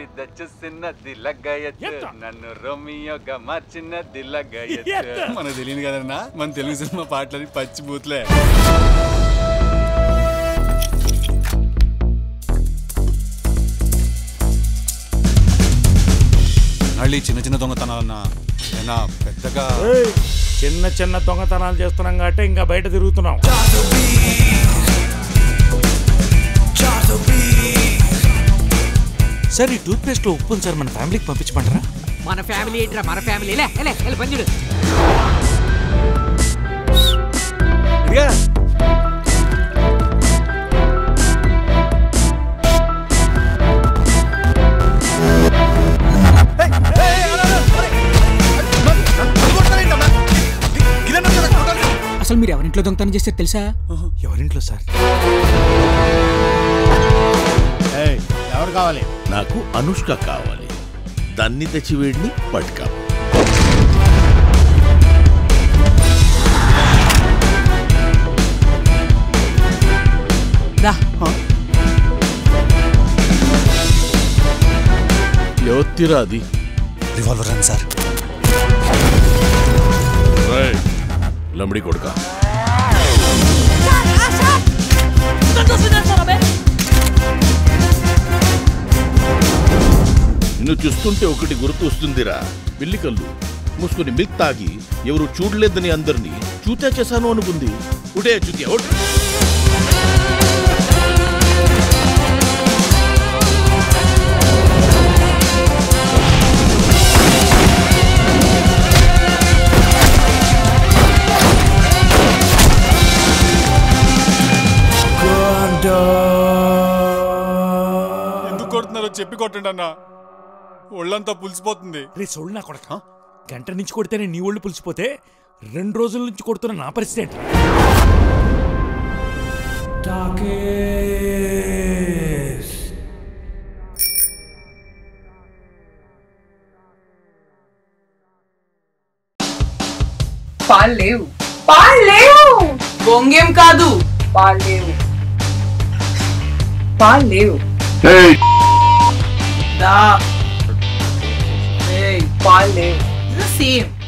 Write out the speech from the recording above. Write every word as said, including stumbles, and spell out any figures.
మీద చూసినది లగ్గయత్ నన్ను రోమియోగా మార్చినది లగ్గయత్. మనకు తెలియదు కదన్నా మన తెలుగు సినిమా పాటలని పచ్చి బూత్లే. మళ్ళీ చిన్న చిన్న దొంగతనాలన్నా ఏనా పెద్దగా చిన్న చిన్న దొంగతనాలు చేస్తున్నాం కాబట్టి ఇంకా బయట తిరుగుతున్నాం. సార్ ఈ టూత్ పేస్ట్ లో ఉప్పు సార్ మన ఫ్యామిలీకి పంపించమంటారా? మన ఫ్యామిలీ ఏంట్రా మన ఫ్యామిలీ పంచుడు. అసలు మీరు ఎవరింట్లో దొంగతనం చేస్తే తెలుసా? ఎవరింట్లో సార్? ఎవరు కావాలి? నాకు అనుష్క కావాలి. దాన్ని తెచ్చి వీడిని పట్టుకా. ఎవత్తిరా అది? రివాల్వర్ అని సార్. లమ్డి కొడుక నిన్ను చూస్తుంటే ఒకటి గుర్తు వస్తుందిరా. పిల్లి కళ్ళు మూసుకొని మిల్క్ తాగి ఎవరు చూడలేదని అందరినీ చూతే చేశాను అనుకుంది. ఉడే చూతే ఎందుకు కొడుతున్నారో చెప్పి కొట్టండి అన్న. ఒళ్ళంతా పులిసిపోతుంది. రే సోళ్ళు నా కొడక, గంట నుంచి కొడితేనే నీ ఒళ్ళు పులిసిపోతే రెండు రోజుల నుంచి కొడుతున్న నా పరిస్థితి ఏంటి? పాలు లేవు, పాలు లేవు, బొంగేం కాదు, పాలు లేవు, పాలు లేవు. పాలు లేవు. సేమ్